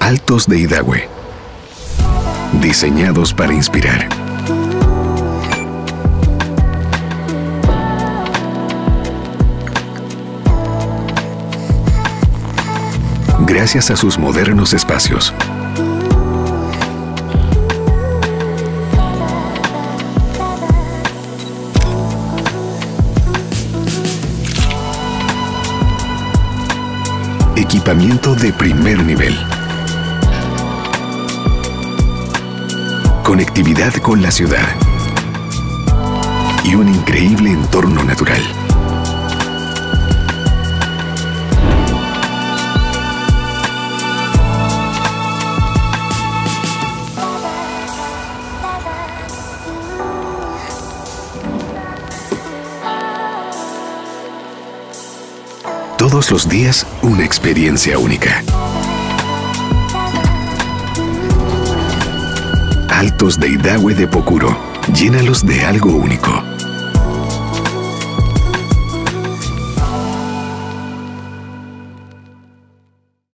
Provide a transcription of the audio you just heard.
Altos de Idagüe. Diseñados para inspirar. Gracias a sus modernos espacios. Equipamiento de primer nivel. Conectividad con la ciudad. Y un increíble entorno natural. Todos los días, una experiencia única. Altos de Idagüe de Pocuro. Llénalos de algo único.